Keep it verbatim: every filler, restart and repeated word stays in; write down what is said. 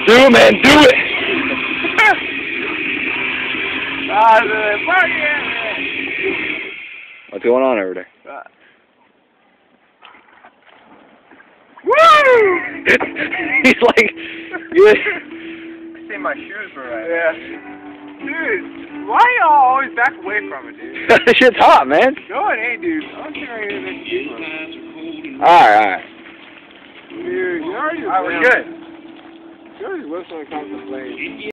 Do, man, do it! What's going on over there? Uh, Woo! He's like, yeah. I see my shoes were right. Yeah. Dude, why y'all always back away from it, dude? This shit's hot, man. No, it ain't, dude. I don't think I can make it. Alright, alright. Dude, you already. Alright, we're good. You already whips when it comes to Playin.